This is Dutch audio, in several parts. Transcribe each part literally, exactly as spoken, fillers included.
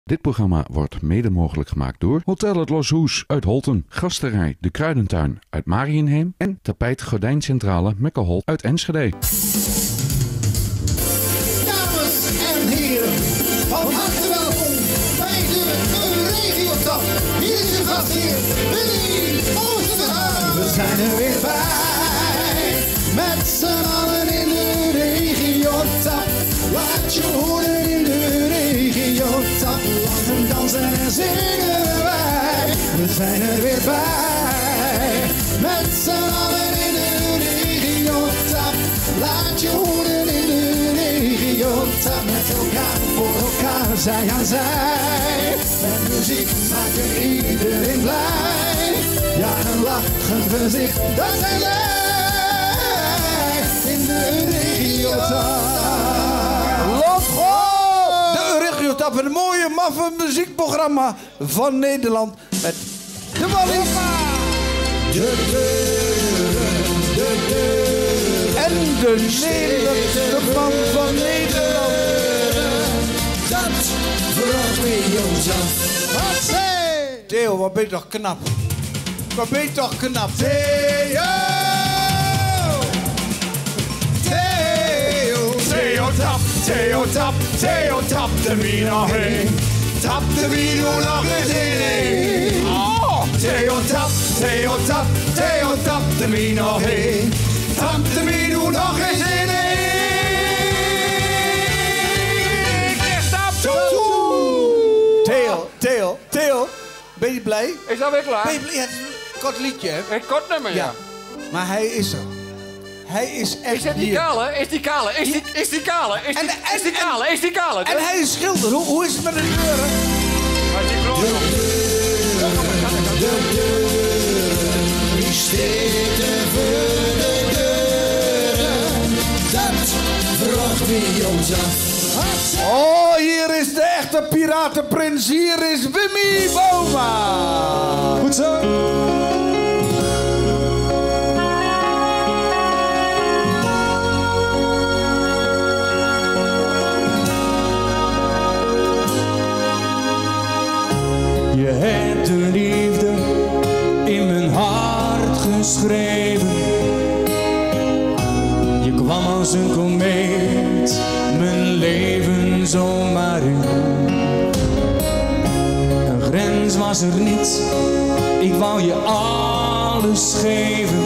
Dit programma wordt mede mogelijk gemaakt door Hotel Het Loshoes uit Holten, Gasterij De Kruidentuin uit Mariënheem en Tapijt Gordijncentrale Mekkeholt uit Enschede. Dames en heren, van harte welkom bij de Regiotap. Hier is uw gastheer, Willy Oosterhuis. We zijn er weer bij, met z'n allen in de Regiotap. Laat je horen in de Regiotap. Lachen, dansen en zingen wij. We zijn er weer bij, met z'n allen in de Regiotap. Laat je horen in de Regiotap. Met elkaar, voor elkaar, zij aan zij. En muziek maakt iedereen blij. Ja, een lachend gezicht, dat zijn wij. In de Regiotap. De Regiotap, een mooie, maffe muziekprogramma van Nederland met de Wallis. De deuren, de deuren. En de Nederlandse man van Nederland. Dat vraagt Regiotap. Wat zei? Theo, wat ben je toch knap? Wat ben je toch knap? Theo! Theo! Theo tap, Theo tap, Theo tap de wien nog heen. Tap de wien nog eens in één. Oh! Theo tap, Theo tap, Theo tap de wien nog heen. Tap de wien nog eens in één. Ik stap toe. Theo, Theo, Theo, ben je blij? Is dat weer klaar? Ben je blij? Het is een kort liedje, hè? Een kort nummer, ja. Ja. Maar hij is er. Hij is echt Is het die hier. kale? Is die kale? Is die, is die kale? Is die, En- en- is die kale? Is die kale? En hij is schilder. Hoe, hoe is het met de deuren? Maar die klopt op. Die steken voor de deuren. Dat vraagt Regiotap. Oh, hier is de echte piratenprins. Hier is Wimmy Boma. Goed zo. Je hebt de liefde in mijn hart geschreven. Je kwam als een komeet, mijn leven zomaar in. Een grens was er niet, ik wou je alles geven.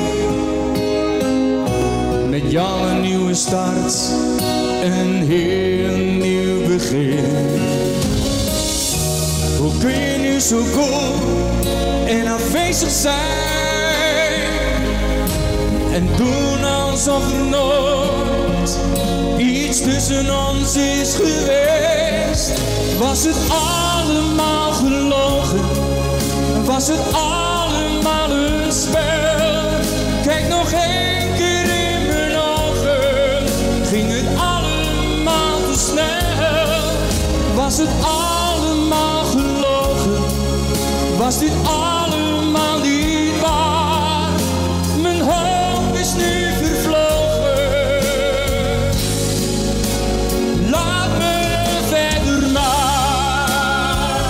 Met jou een nieuwe start, een heel nieuw begin. Hoe kun je nu zo cool en afwezig zijn en doen alsof er nooit iets tussen ons is geweest? Was het allemaal gelogen? Was het allemaal een spel? Kijk nog één keer in mijn ogen, ging het allemaal te snel? Was het allemaal gelogen? Was dit allemaal niet waar? Mijn hoop is nu vervlogen. Laat me verder maar.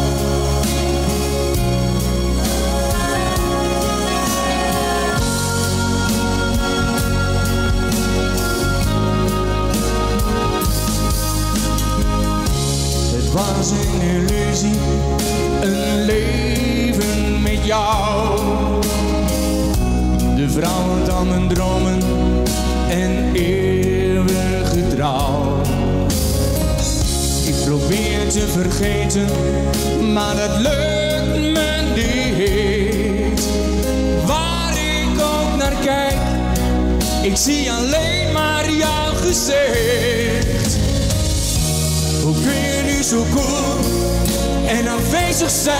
Het was een illusie, een leven met jou. De vrouw dan mijn dromen en eeuwige trouw. Ik probeer te vergeten, maar dat lukt me niet. Waar ik ook naar kijk, ik zie alleen maar jouw gezicht. Hoe kun je nu zo cool en afwezig zijn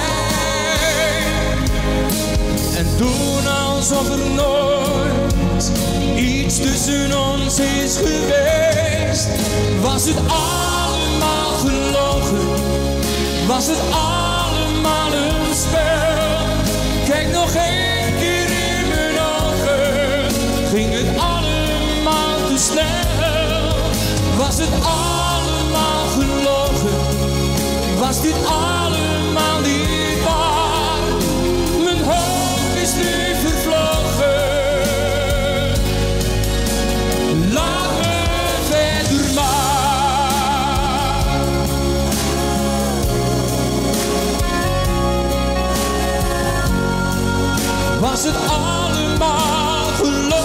en doen alsof er nooit iets tussen ons is geweest? Was het allemaal gelogen? Was het allemaal een spel? Kijk nog één keer in mijn ogen, ging het allemaal te snel? Was het allemaal gelogen? Was dit allemaal niet waar? Mijn hoop is nu vervlogen. Laat me verder maar. Was het allemaal gelogen?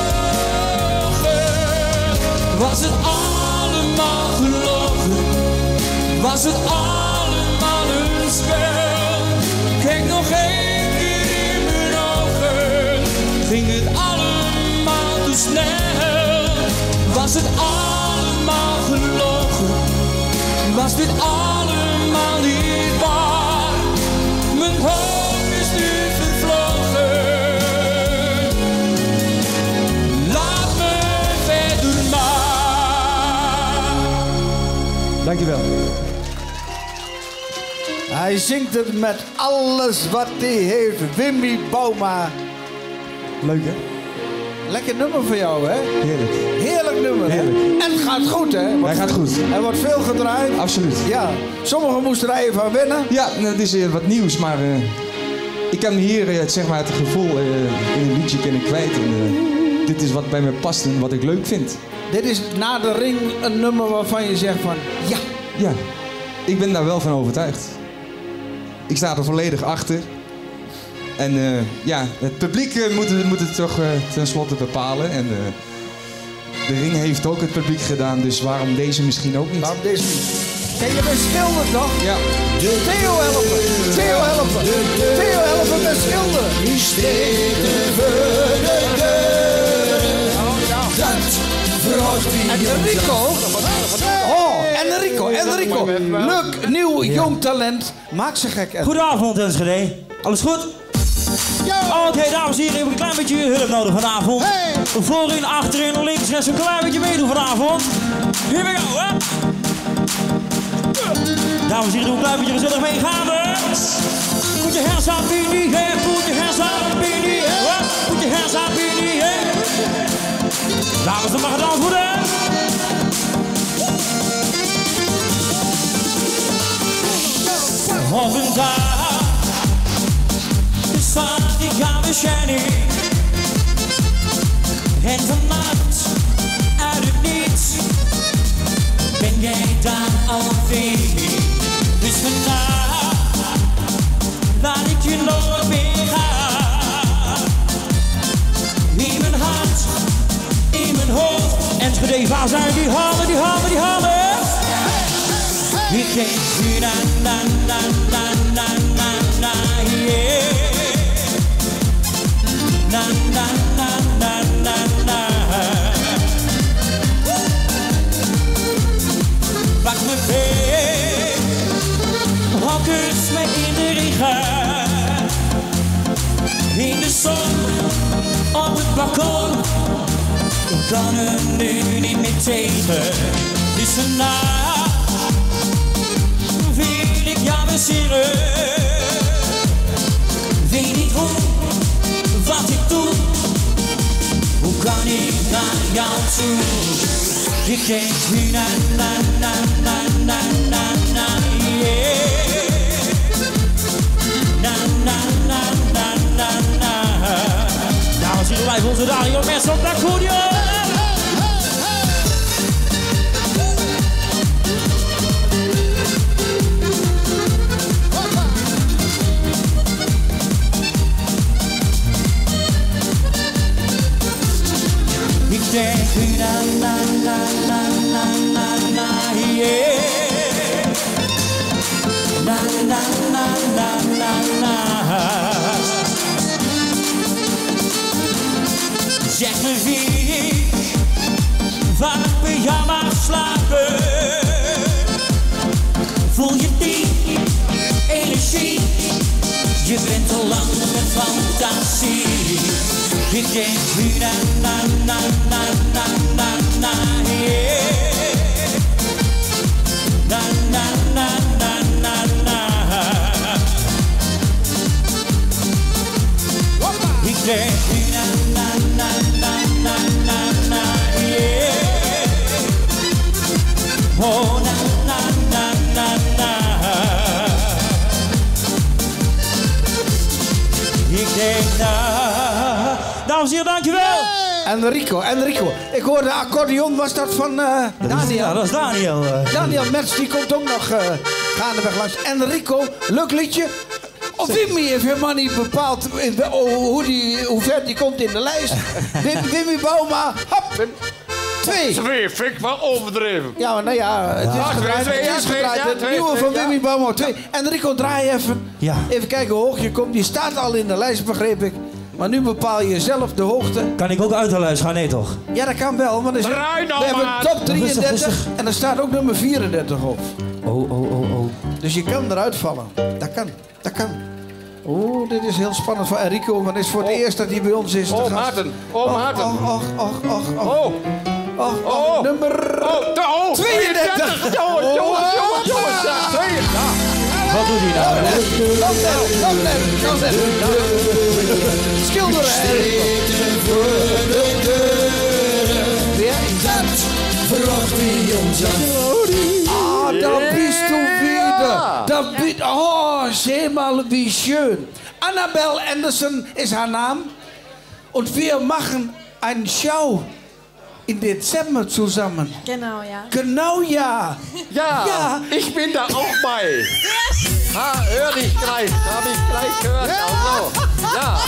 Was het allemaal gelogen? Was het allemaal een spel? Kijk nog één keer in mijn ogen. Ging het allemaal te snel? Was het allemaal gelogen? Was dit allemaal niet waar? Mijn hoop is nu vervlogen. Laat me verder maar. Dankjewel. Hij zingt het met alles wat hij heeft. Wimmy Bouma. Leuk hè? Lekker nummer voor jou, hè? Heerlijk. Heerlijk nummer, Heerlijk. hè? En het gaat goed, hè? Hij gaat goed. Er wordt veel gedraaid. Absoluut. Ja. Sommigen moesten er even aan wennen. Ja, nou, het is uh, wat nieuws, maar uh, ik kan hier uh, zeg maar het gevoel uh, in een liedje kunnen kwijt. En, uh, dit is wat bij me past en wat ik leuk vind. Dit is na de ring een nummer waarvan je zegt van... Ja. Ja, ik ben daar wel van overtuigd. Ik sta er volledig achter. En uh, ja, het publiek uh, moet, het, moet het toch uh, tenslotte bepalen. En uh, de ring heeft ook het publiek gedaan, dus waarom deze misschien ook niet? Waarom deze niet? Ken je met schilderen toch? Ja. Theo helpen! Theo helpen! Theo helpen met schilderen! Die steden voor de deuren. Dat verhoogt die En Enrico! Oh, Enrico, Enrico! Leuk, nieuw, jong talent. Maak ze gek. Enrico. Goedenavond, Enschede. Alles goed? Oké, okay, dames en heren, ik heb een klein beetje hulp nodig vanavond. Hey. Voorin, achterin, links, rechts, een klein beetje meedoen vanavond. Here we go, hè? Dames en heren, doe een klein beetje gezellig meegaan. Put your hands up in the air, put your hands up in the air, put your hands up in the air. Dames, dan mag het dan worden. Op een dag, de zon die gaan we schijnen. En vannacht, uit het niets, ben jij daar alweer. Dus vandaag, laat ik je nooit meer gaan. In mijn hart, in mijn hoofd. Enschede, waar zijn die handen, die handen, die handen? Ik denk je na, na, na, na, na, na, na, yeah. Na, na, na, na, na, na. Pak me mee, hou kus me in de regen. In de zon, op het balkon. Ik kan er nu niet meer tegen. Dus vandaag wil ik jou versieren. Weet niet hoe, wat ik doe. Hoe kan ik naar jou toe? Ik denk nu na na na na na na na yeah. Na na na na na na. Dames en heren, live onze Dario Mess op de accordeon. Ik denk nu na na na na na na na yeah. Na na na na na na. Zeg me wie, waar ik bij jou mag slapen. Voel je die energie? Je bent al lang met fantasie. Ik denk nu na na na na na na na yeah. Na na na na na na. Ik denk nu na na na na na na na yeah. Oh na na na na na. denk na. Dames en heren, dankjewel. Enrico, Enrico. Ik hoorde accordeon, was dat van uh, Daniel? Ja, dat is Daniel. Uh. Daniel Metz, die komt ook nog uh, gaandeweg langs. Enrico, leuk liedje. Of Wimmy heeft helemaal niet bepaald hoe, die, hoe ver die komt in de lijst. Wim, Wimmy Bouma, hop. Twee. Twee, vind ik wel overdreven. Ja, maar nou ja, het is Ja, gedraaid. twee, twee, Het is ja, twee, gedraaid. ja, Het twee, nieuwe twee, van ja. Wimmy Bouma, twee. Enrico, draai even. Ja. Even kijken hoe hoog je komt. Die staat al in de lijst, begreep ik. Maar nu bepaal je zelf de hoogte. Kan ik ook uit de lijst gaan? Nee, toch? Ja, dat kan wel. Want er is- Draai nou we hebben maar. top Rustig, drieëndertig rustig. en er staat ook nummer vierendertig op. Oh, oh, oh, oh. Dus je kan eruit vallen. Dat kan, dat kan. Oeh, dit is heel spannend voor Enrico, want het is voor het Oh. eerst dat hij bij ons is. te Oh, gast. Maarten. Oh, Maarten. Och, och, och, och, och. Oh, Och, och, oh. nummer... oh, de, oh. tweeëndertig. Jongens, jongens, jongens, jongens. Ja, twee. Ja. Wat doet hij nou? Nog net, nog net, nog net. Schilderen, Enrico. Ja, dat Verwacht wie ons Ah, da bist du wieder. Da bist, oh, seh mal, wie schön. Annabelle Anderson ist haar Name. Und wir machen eine Show im Dezember zusammen. Genau, ja. Genau, ja. Ja, Ja. ich bin da auch bei. Ha, hör dich gleich. Hab ich gleich gehört. Also, ja.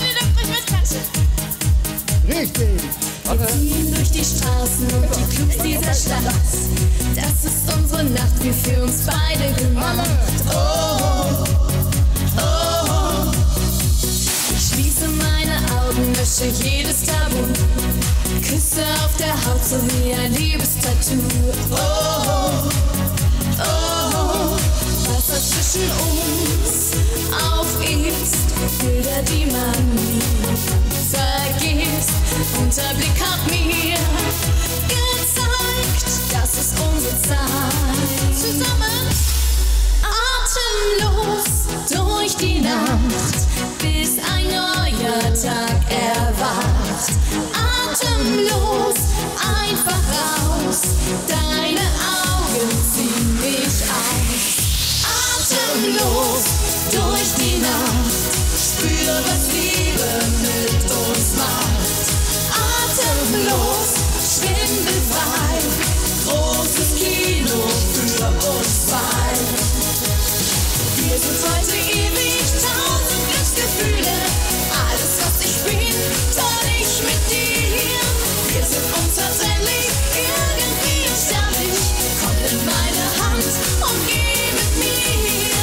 Richtig. Wir ziehen durch die Straßen und die Clubs dieser Stadt. Das ist unsere Nacht, wie für uns beide gemacht. Oh, oh. Ich schließe meine Augen, lösche jedes Tabu. Küsse auf der Haut, so wie ein Liebestattoo. Oh, oh. Wasser zwischen uns aufisst, Bilder, die man nie vergisst. Unser Blick hat mir gezeigt, das ist unsere Zeit. Zusammen atemlos durch die Nacht, bis ein neuer Tag erwacht. Atemlos einfach raus, deine Augen ziehen mich aus. Atemlos durch die Nacht, spür, was Liebe mit uns macht. Atemlos, schwindelfrei, großes Kino für uns zwei. Wir sind heute ewig, tausend Glücksgefühle. Alles, was ich bin, teile ich mit dir. Wir sind unzertrennlich, irgendwie unsterblich. Komm in meine Hand und geh mit mir.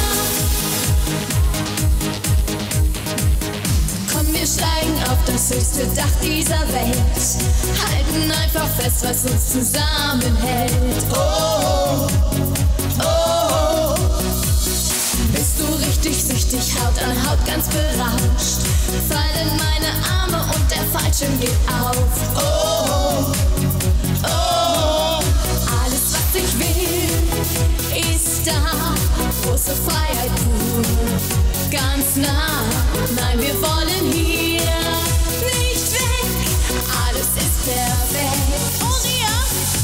Komm, wir steigen auf das höchste Dach dieser Welt. Halten einfach fest, was uns zusammenhält. Oh, oh. Bist du richtig süchtig, Haut an Haut ganz berauscht. Fallen meine Arme und der Fallschirm geht auf. Oh, oh. Alles, was ich will, ist da. Große Freiheit pur, ganz nah. Nein, wir wollen hier nicht weg. Alles ist perfekt. Und ja,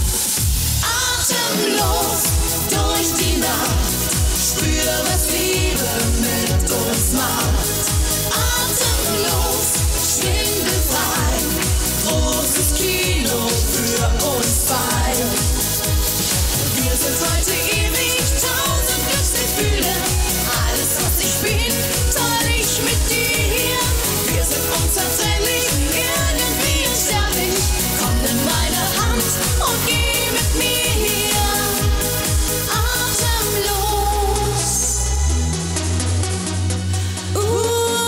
atemlos durch die Nacht. Spür, was Liebe mit uns macht. Atemlos, schwindelfrei. Großes Kino für uns zwei. Wir sind heute ewig, tausend Glücksgefühle. Alles, was ich bin, teile ich mit dir. Wir sind unzertrennlich, irgendwie unsterblich. Komm in meine Hand und geh mit mir. Atemlos. Uh,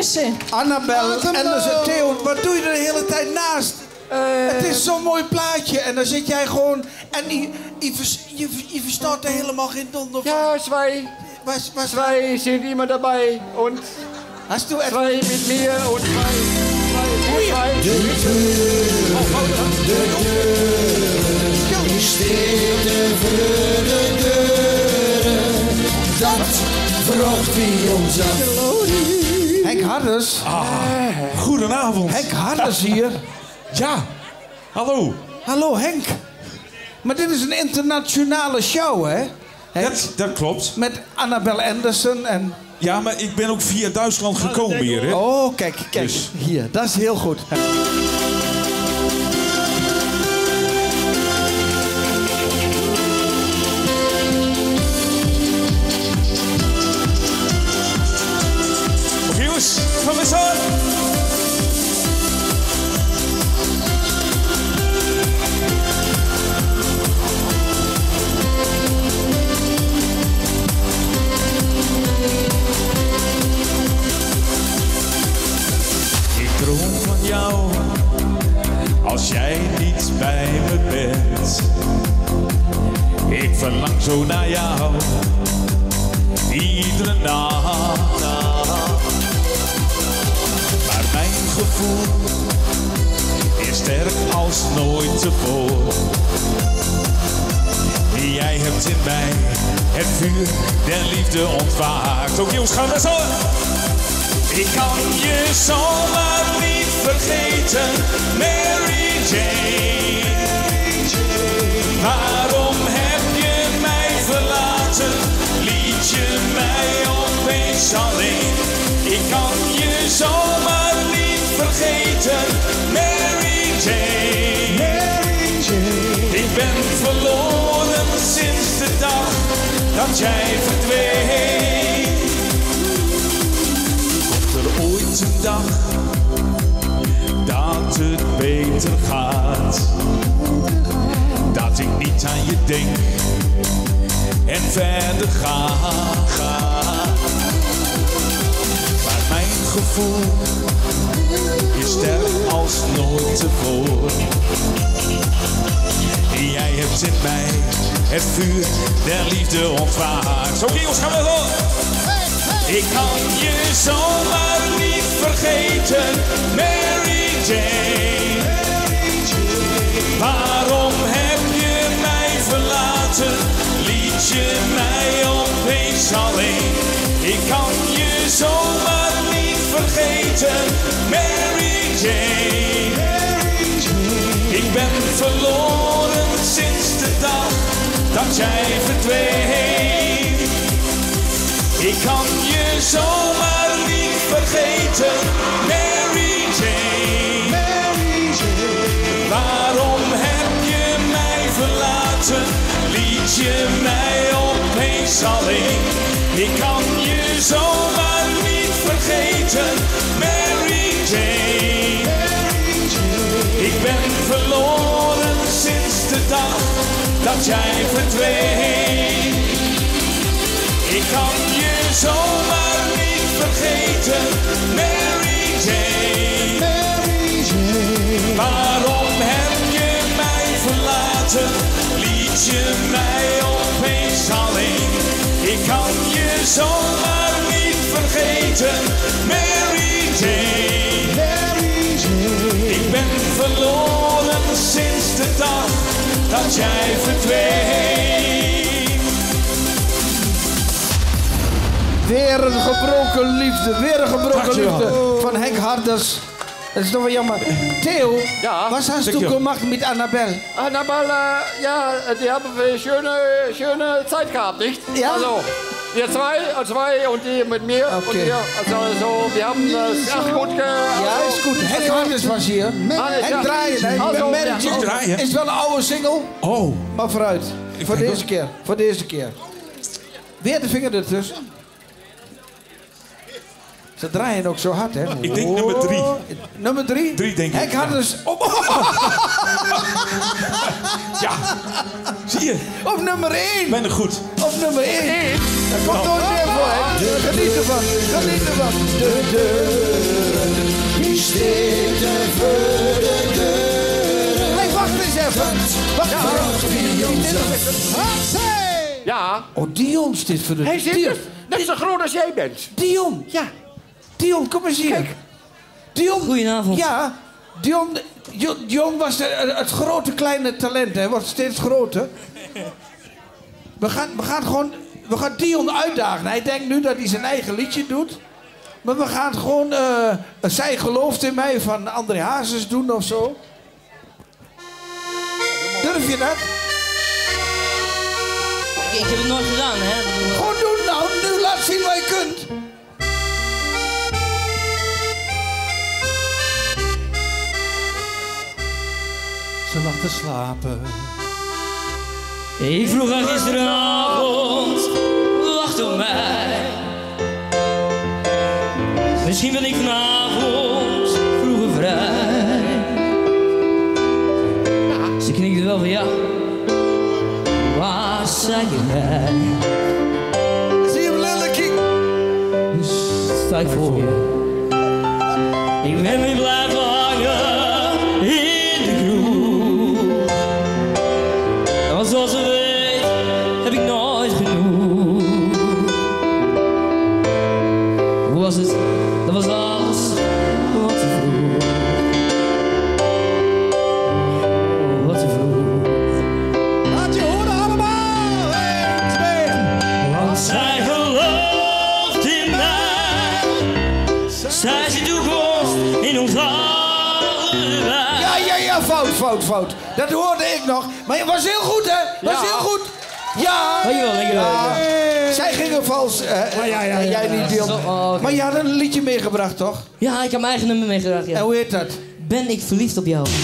is ze. Annabel en dan zit Theo. Wat doe je er de hele tijd naast? Uh, Het is zo'n mooi plaatje en dan zit jij gewoon... En je, je, vers- je, je verstaat er helemaal geen donder van. Ja, zwei. Was, was, Zwei sind immer dabei. Und Hast du etwas... zwei mit mir und zwei. Zwei, zwei. De deuren, de deuren, die steden voor de deuren. Dat vraagt wie ons af. Henk Harders. Goedenavond. Henk Harders hier. Ja, hallo. Hallo Henk. Maar dit is een internationale show, hè? Henk? Dat, dat klopt. Met Annabel Anderson en... Ja, maar ik ben ook via Duitsland gekomen hier, hè? Oh, kijk, kijk. Dus. Hier, dat is heel goed. Oké, jongens, gaan we zo. Ik droom van jou, als jij niet bij me bent. Ik verlang zo naar jou, iedere nacht. Maar mijn gevoel is sterk als nooit tevoren. Jij hebt in mij het vuur der liefde ontwaakt. Ook jongens, gaan we zo. Ik kan je zomaar niet vergeten, Mary Jane. Waarom heb je mij verlaten? Liet je mij opeens alleen? Ik kan je zomaar niet vergeten, Mary Jane. Ik ben verloren sinds de dag dat jij verdween. Ooit een dag dat het beter gaat, dat ik niet aan je denk en verder ga. Maar mijn gevoel is sterk als nooit tevoren. Jij hebt in mij het vuur der liefde ontwaakt. Oké, jongens, gaan we door. Ik kan je zomaar niet vergeten, Mary Jane. Waarom heb je mij verlaten? Liet je mij opeens alleen? Ik kan je zomaar niet vergeten, Mary Jane. Ik ben verloren sinds de dag dat jij verdween. Ik kan je zomaar niet vergeten, Mary Jane. Mary Jane. Waarom heb je mij verlaten? Liet je mij opeens alleen? Ik kan je zomaar niet vergeten, Mary Jane. Mary Jane. Ik ben verloren sinds de dag dat jij verdween. Ik kan je zomaar niet vergeten, Mary Jane. Mary Jane. Waarom heb je mij verlaten? Liet je mij opeens alleen? Ik kan je zomaar niet vergeten, Mary Jane. Mary Jane. Ik ben verloren sinds de dag dat jij verdween. Weer een gebroken liefde, weer een gebroken liefde van Henk Harders. Dat is toch wel jammer. Theo, Ja? was hast du gemacht mit Annabel? Annabel, äh, ja, die haben eine schöne, schöne Zeit gehabt, nicht? Ja? Also, wir zwei, äh, zwei und die mit mir und Okay. ihr. Also, so, wir haben das ach, gut ge... Ja, also, is goed. Henk Harders was hier. Hannes, Henk ja. draaien, hè? Also, Mary ja. Jane. Draaien? Is wel een oude single, Oh, maar vooruit. Voor kijk deze keer, voor deze keer. Weer de vinger ertussen. Ze draaien ook zo hard, hè? Ik denk nummer drie. Oh, nummer drie? Drie, denk ik. Ik had ja. dus... Op, Ja, zie je? op nummer één. Ben er goed. Op nummer één. Daar komt nooit meer voor, hè? Geniet ervan. Geniet ervan. De deuren, die steden voor de deuren. Hey, wacht eens even. Wacht even. Ja, Oh, Dion zit voor de hij zit Dion. er. Net zo groot als jij bent. Dion. Ja. Dion, kom eens hier. Kijk. Dion. Goedenavond. Ja. Dion, Dion, Dion was de- het grote kleine talent, hè. Wordt steeds groter. We gaan, we gaan gewoon... We gaan Dion uitdagen. Hij denkt nu dat hij zijn eigen liedje doet. Maar we gaan gewoon... eh, Zij gelooft in mij van André Hazes doen of zo. Durf je dat? Ik, ik heb het nooit gedaan, hè? Ik bedoel, Gewoon doen nou. Nu laat zien wat je kunt. Ze lag te slapen. Ik vroeg haar gisteravond, wacht op mij. Misschien ben ik vanavond vroeger vrij. Ze knikte wel van ja, waar zijn je bij? Zie je hem, lillekie? Dus sta ik voor je. Ik ben weer blijven hangen in de kroeg. Want zoals ze weet, heb ik nooit genoeg. Hoe was het? Dat was alles wat ze vroeg. Wat ze vroeg. Laat je horen allemaal. één, twee. Want zij gelooft in mij. Zij ziet toekomst in ons allebei. Ja, ja, ja, fout, fout, fout. Dat hoorde ik nog. Maar het was heel goed, hè? Was Ja. heel goed. Ja. Dankjewel, dankjewel. Ja. Zij gingen vals. eh, ja, ja, ja, en jij ja. niet deel. Zo, oh, oké. Maar je had een liedje meegebracht, toch? Ja, ik heb mijn eigen nummer meegebracht, En ja. hoe heet dat? Ben ik verliefd op jou?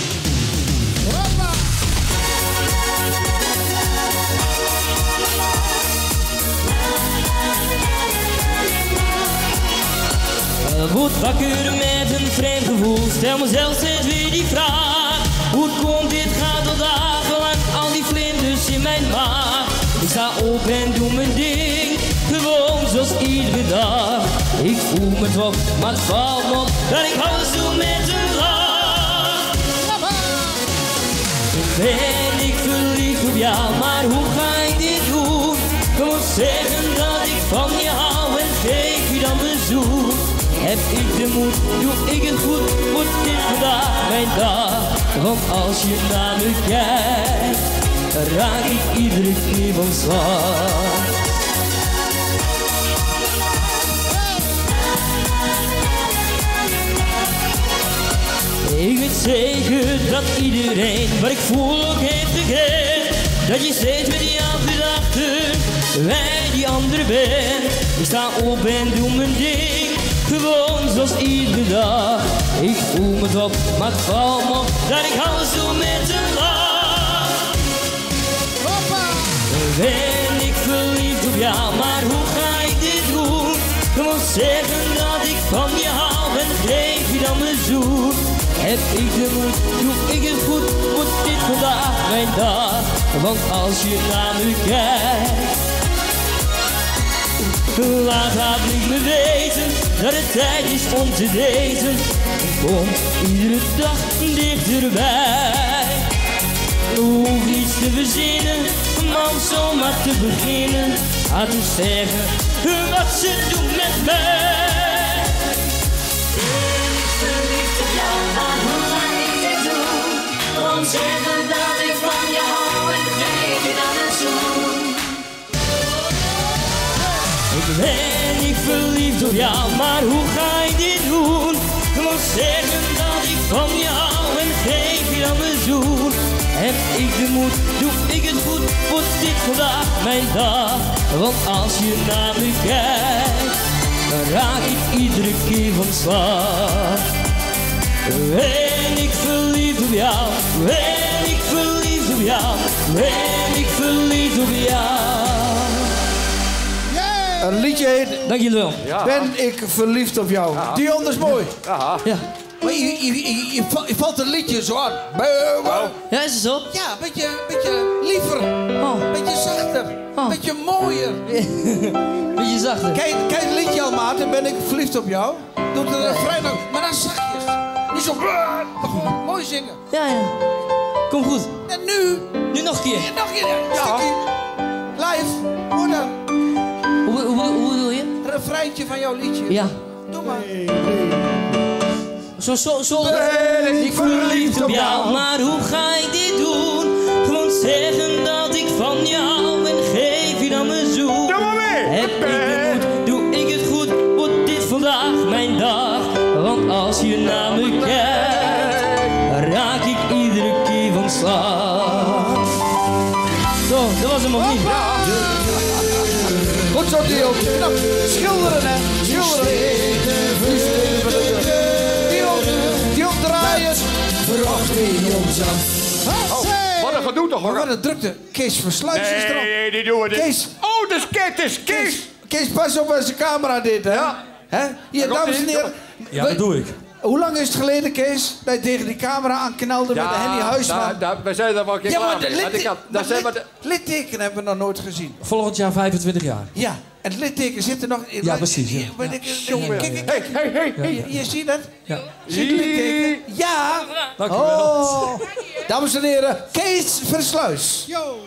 Uh, Word wakker met een vreemd gevoel. Stel mezelf steeds weer die vraag. Hoe komt dit gaat al dagenlang? Al die vlinders in mijn maag. Ik sta op en doe mijn ding. Gewoon zoals iedere dag. Ik voel me toch, maar het valt me op dat ik alles doe met een lach. Ben ik verliefd op jou, maar hoe ga ik dit doen? Kom op zeggen dat ik van je hou en geef je dan bezoek. Heb ik de moed, doe ik het goed, wordt dit vandaag mijn dag. Want als je naar me kijkt, raak ik iedere keer van slag. Ik weet zeker dat iedereen wat ik voel ook heeft gekend. Dat je steeds met jouw gedachten bij die andere bent. Ik sta op en doe mijn ding, gewoon zoals iedere dag. Ik voel me top, maar het valt me op dat ik alles doe met een lach. Ben ik verliefd op jou, maar hoe ga ik dit doen? Gewoon zeggen dat ik van je hou en geef je dan mijn zoen. Heb ik de moed, doe ik het goed, wordt dit vandaag mijn dag. Want als je naar me kijkt, laat haar niet me weten dat het tijd is om te daten. Komt iedere dag dichterbij. Hoef niets te verzinnen, man zomaar te beginnen. Aan te zeggen wat ze doet met mij. Verliefd op jou, maar hoe ga ik dit doen? Om zeggen dat ik van je hou en geef je dan een zoen. Ik ben niet verliefd op jou, maar hoe ga ik dit doen? Gewoon zeggen dat ik van je hou en geef je dan een zoen. Heb ik de moed, doe ik het goed, wordt dit vandaag mijn dag. Want als je naar me kijkt, dan raak ik iedere keer van slag. Ben ik verliefd op jou, ben ik verliefd op jou, ben ik verliefd op jou. Yay! Een liedje heet... Dank jullie wel. Ja. Ben ik verliefd op jou. Ja. Dion, dat is mooi. Ja. Ja. Maar je, je, je, je, val- je valt een liedje zo aan. Ja, is het zo? Ja, een beetje, beetje liever. Oh. Een beetje zachter. Een Oh. beetje mooier. Beetje zachter. Kijk, kijk het liedje al, maat. Ben ik verliefd op jou. Doe het er vrij nog. Maar dan zachtjes. Niet zo... Maar gewoon mooi zingen. Ja, ja. Kom goed. En nu... Nu nog een keer. Nog een keer. Ja. Stukje. Live. Hoor dan. Hoe, hoe, hoe bedoel je? Een refreintje van jouw liedje. Ja. Doe maar. Zo, zo, zo. Ben Ik verliefd op jou, maar hoe ga ik dit doen? Gewoon zeggen dat ik van jou ben, geef je dan mijn zoen. Doe maar mee! Heb ik de moed, doe ik het goed, wordt dit vandaag mijn dag. Want als je naar me kijkt, raak ik iedere keer van slag. Zo, dat was hem nog niet. Goed zo, Dion. Knap. Schilderen, hè. Schilderen. Dion, Dion draaien. Verwacht Dion Oh, wat een gedoe toch, hoor. Wat een drukte. Kees Versluis is erop. Nee, die doen we niet. Kees. Oh, dat is Kees, dat is Kees. Kees, Kees, pas op met zijn camera dit, hè. Ja. Hè? Hier, Daar komt dames en hij. heren. Ja, dat doe ik. Hoe lang is het geleden, Kees, dat je tegen die camera aanknalde met de Henny Huisman? daar- daar- we zijn er wel een keer Ja, klaar maar de mee. Want ik litte- had- daar maar zijn we lit- de- litteken hebben we nog nooit gezien. Volgend jaar vijfentwintig jaar. Ja, en het litteken zit er nog in. Ja, precies, ja. Hier, maar ik- Jongen. Kijk, kijk, Hey, kijk. hey, hey, hey. Je, je ziet dat? Ja. Zie je het litteken? Ja. Dank u wel. Oh. Dames en heren, Kees Versluis.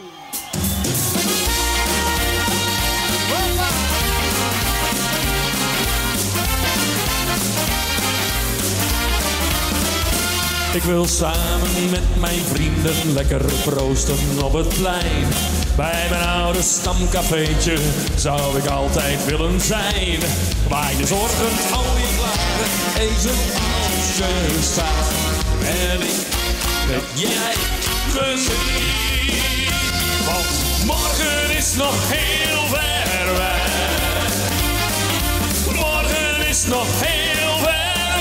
Ik wil samen met mijn vrienden lekker proosten op het plein. Bij mijn oude stamcafeetje zou ik altijd willen zijn. Waar je zorgend al je klagen even als je staat. En ik met jij gezien. Want morgen is nog heel ver weg. Morgen is nog heel ver weg.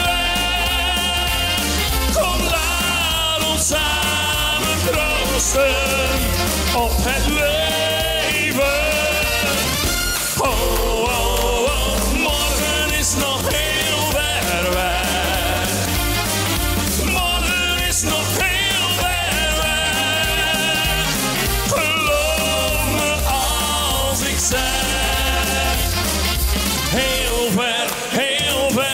Kom, laat ons samen proosten op het leven. Oh, oh, oh, morgen is nog heel ver weg. Morgen is nog heel ver weg. Geloof me als ik zeg, heel ver, heel ver weg.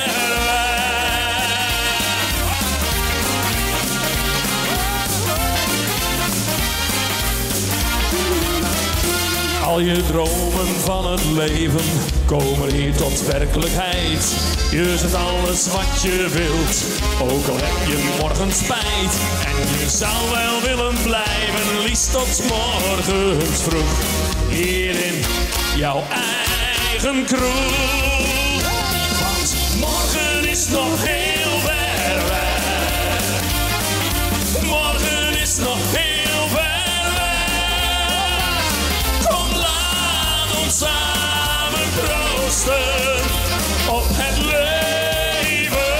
Al je dromen van het leven komen hier tot werkelijkheid. Je zet alles wat je wilt, ook al heb je morgen spijt. En je zou wel willen blijven, liefst tot morgens vroeg. Hier in jouw eigen kroeg. Want morgen is nog heel ver weg. Morgen is nog heel ver weg. Kom, laat ons samen proosten op het leven.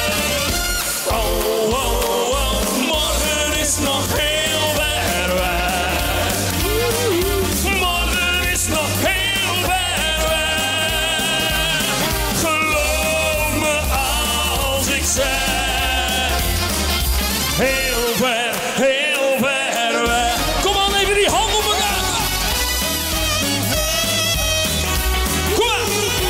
Oh, oh, oh, morgen is nog heel ver weg. Morgen is nog heel ver weg. Geloof me als ik zeg, heel ver, heel ver weg. Kom aan, even die hand op elkaar. Kom maar.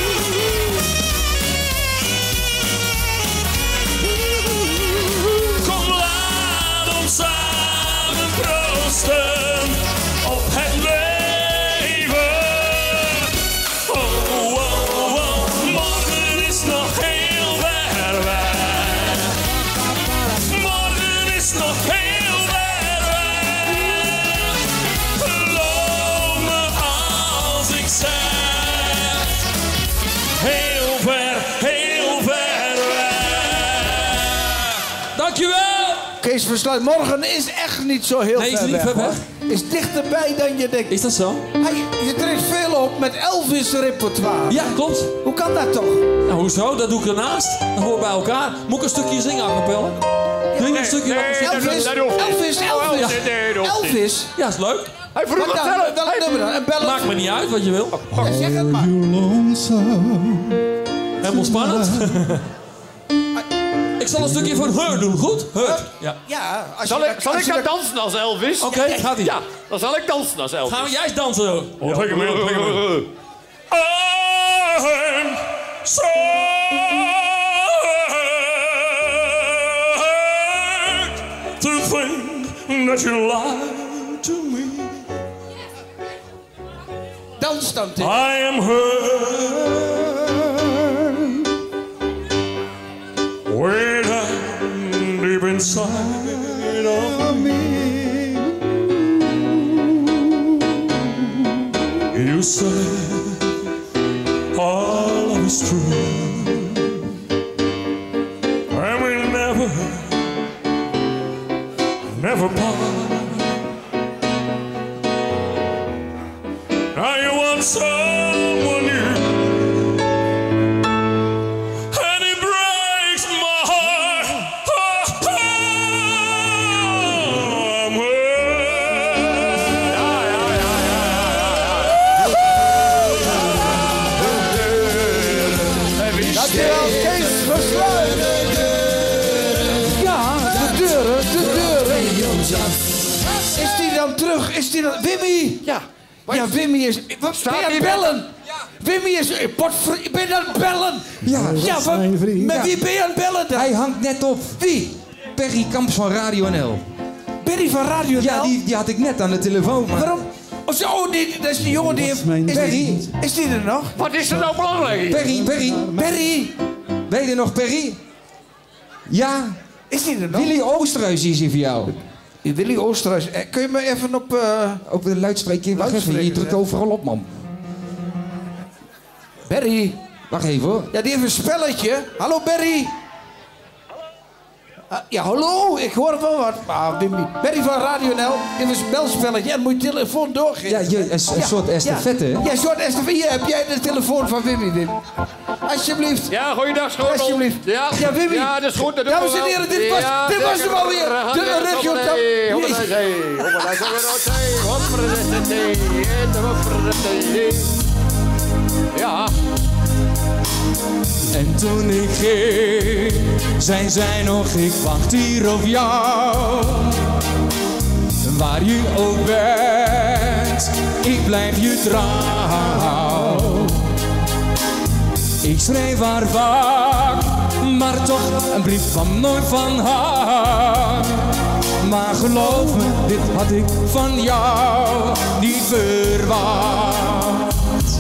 Kom, laat ons samen proosten op het leven. Oh, oh, oh, morgen is nog heel ver weg. Morgen is nog heel ver weg. Geloof me als ik zeg, heel ver, heel ver weg. Dankjewel. Kees Versluis, morgen is echt niet zo heel Nee, is ver niet weg. ver weg. hoor. Is dichterbij dan je denkt. Is dat zo? Hij, je treedt veel op met Elvis repertoire. Ja, klopt. Hoe kan dat toch? Nou, hoezo? Dat doe ik ernaast. Dat hoort bij elkaar. Moet ik een stukje zingen, a cappella? Doe je een stukje wat muziek? Elvis, Elvis, Elvis. Elvis. Ja, is leuk. Hij vroeg het zelf. Welk nummer dan? En bellen. Maakt me niet uit wat je wil. Ja, zeg het maar. Helemaal spannend. Ik zal een stukje voor Heur doen, goed? Heur. Ja. Ja, als Zal je ik, zal ik gaan dansen als Elvis? Oké, okay, gaat ie. Ja, dan zal ik dansen als Elvis. Gaan we juist dansen? Oh, trek hem in, trek hem in. I'm so hurt to think that you lied to me. Dans dan, Tim. I am hurt way down deep inside of me. You say all love is true, and we never, never part. Now you want someone new, and it breaks my heart. Oh, oh, I'm hurt. Ja, ja, ja, ja, ja. Dankjewel, Kees Versluit. Ja, de deuren, de deuren. Is die dan terug? Is die dan... Wimmy! Ja. Ja, Wimmy is... Wat ben je aan het bellen? Wimmy is... Potvri- ben je aan het bellen? Ja, Ja, wat, met wie ben je aan het bellen dan? Hij hangt net op. Wie? Perry Kamps van Radio N L. Perry van Radio Ja, N L? die, die had ik net aan de telefoon. Maar... Waarom? Oh, zo, oh, die, dat is die jongen die heeft... Is Perry. die, is die er nog? Wat is er nou belangrijk hier? Perry, Perry. Perry! Ben je er nog, Perry? Ja. Is die er nog? Willy Oosterhuis is hier voor jou. Willy Oosterhuis. Eh, kun je me even op... Uh... Op de luidspreker. Wacht even, je drukt overal op, man. Barry. Wacht even, hoor. Ja, die heeft een spelletje. Hallo, Barry. Uh, ja, hallo. Ik hoor wel wat. Ah, Wimmy. Barry van Radio N L. Die heeft een spelspelletje. En moet je telefoon doorgeven. Ja, je, een, een ja. soort estafette, hè? Ja, ja, een soort estafette. Hier heb jij de telefoon van Wimmy, Wim. Alsjeblieft. Ja, goeiedag, schotel. Alsjeblieft. Ja, ja Wimmy. Ja, dat is goed. Dat Dames en heren, dit was, ja, dit was hem alweer. De regio top. Ja. En toen ik ging, zei zij nog, ik wacht hier op jou. Waar je ook bent, ik blijf je trouw. Ik schreef haar vaak, maar toch een brief kwam nooit van haar. Maar geloof me, dit had ik van jou niet verwacht.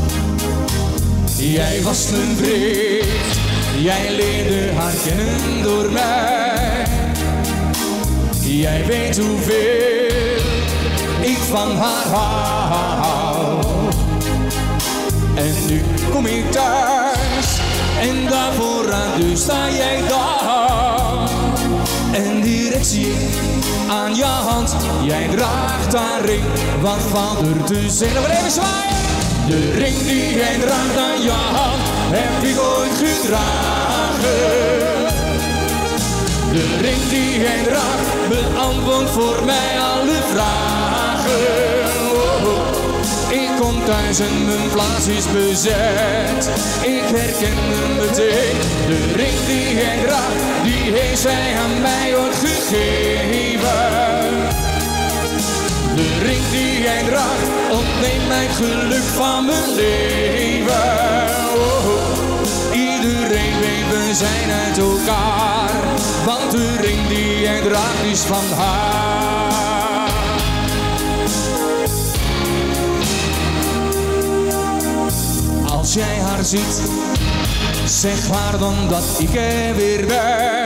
Jij was mijn vriend, jij leerde haar kennen door mij. Jij weet hoeveel ik van haar hou. En nu kom ik thuis en daar vooraan dus sta jij daar. En direct zie ik aan je hand, jij draagt haar ring. Wat valt er te zeggen? Maar even zwaaien! De ring die jij draagt aan je hand, heb ik ooit gedragen. De ring die jij draagt, beantwoordt voor mij alle vragen. Oh, oh. Ik kom thuis en mijn plaats is bezet. Ik herken hem meteen. De ring die jij draagt, die heeft zij aan mij ooit gegeven. De ring die jij draagt, ontneemt mij het geluk van mijn leven. Oh, oh. Iedereen weet we zijn uit elkaar, want de ring die jij draagt is van haar. Als jij haar ziet, zeg haar dan dat ik er weer ben.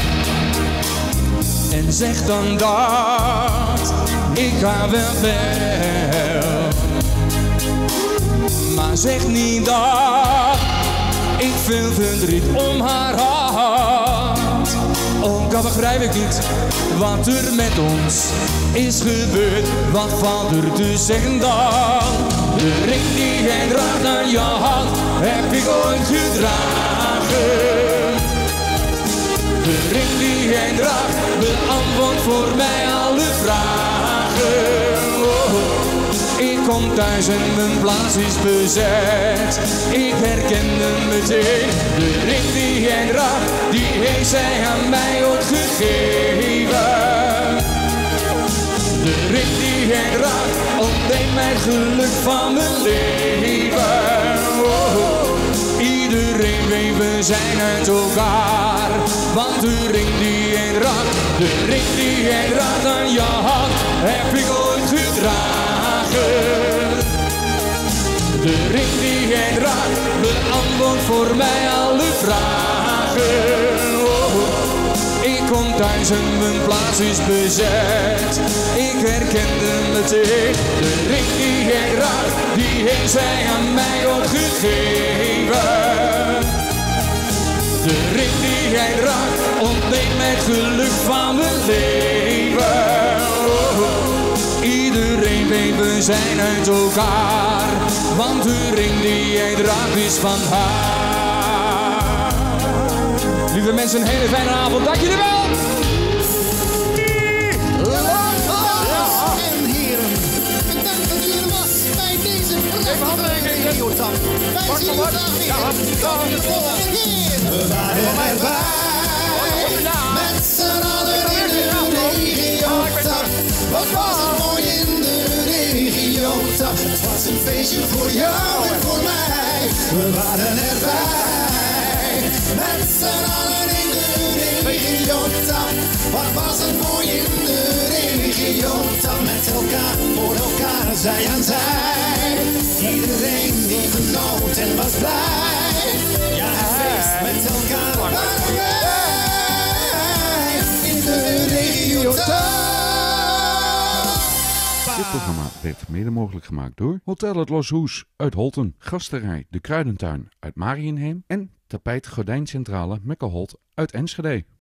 En zeg dan dat ik haar wel wel. Maar zeg niet dat ik veel verdriet om haar had. Ook al begrijp ik niet wat er met ons is gebeurd. Wat valt er te zeggen dan? De ring die jij draagt aan je hand, heb ik ooit gedragen. De ring die jij draagt beantwoordt voor mij alle vragen. Oh. Ik kom thuis en mijn plaats is bezet. Ik herkende meteen de ring die jij draagt, die heeft zij aan mij ooit gegeven. De ring die jij draagt ontneemt mij het geluk van mijn leven. Oh, iedereen weet we zijn uit elkaar, want de ring die jij draagt, de ring die jij draagt aan je hand, heb ik ooit gedragen. De ring die jij draagt beantwoordt voor mij alle vragen. Oh, ik kom thuis en mijn plaats is bezet. Ik herkende meteen de ring die jij draagt, die heeft zij aan mij ooit gegeven. De ring die jij draagt ontneemt mij het geluk van mijn leven. Oh, iedereen weet we zijn uit elkaar, want de ring die jij draagt is van haar. Lieve mensen, een hele fijne avond. Dank jullie wel! Dames en heren, bedankt dat u er was bij deze prachtige regiotap. Wij zien u graag weer. Tot de volgende keer. We waren erbij, met z'n allen in de regiotap. Wat was het mooi in de regiotap. Het was een feestje voor jou en voor mij. We waren erbij, met z'n allen in de regiotap. Wat was het mooi in de regiotap. Met elkaar, voor elkaar, zij aan zij. Iedereen die genoot en was blij. Ja, het feest met elkaar waren wij in de regiotap. Dit programma werd mede mogelijk gemaakt door Hotel Het Loshoes uit Holten, Gasterij De Kruidentuin uit Mariënheem en Tapijt Gordijncentrale Mekkeholt uit Enschede.